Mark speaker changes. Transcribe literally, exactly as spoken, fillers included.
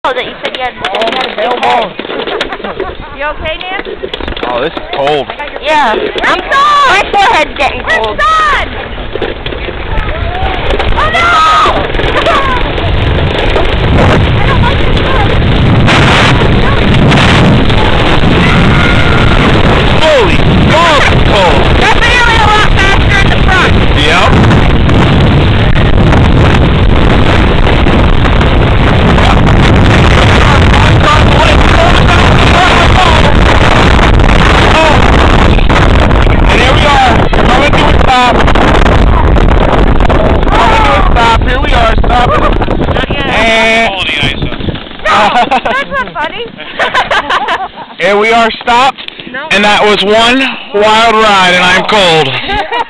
Speaker 1: Oh, that you said you had. You okay, Nancy?
Speaker 2: Oh, this is cold.
Speaker 1: Yeah. I'm done. My forehead's getting cold. It's done. Oh no!
Speaker 2: Holy God, it's cold.
Speaker 1: That's really a lot faster in the front.
Speaker 2: Yep.
Speaker 1: That's not funny.
Speaker 2: And we are stopped,
Speaker 1: No.
Speaker 2: and that was one wild ride, and I'm cold.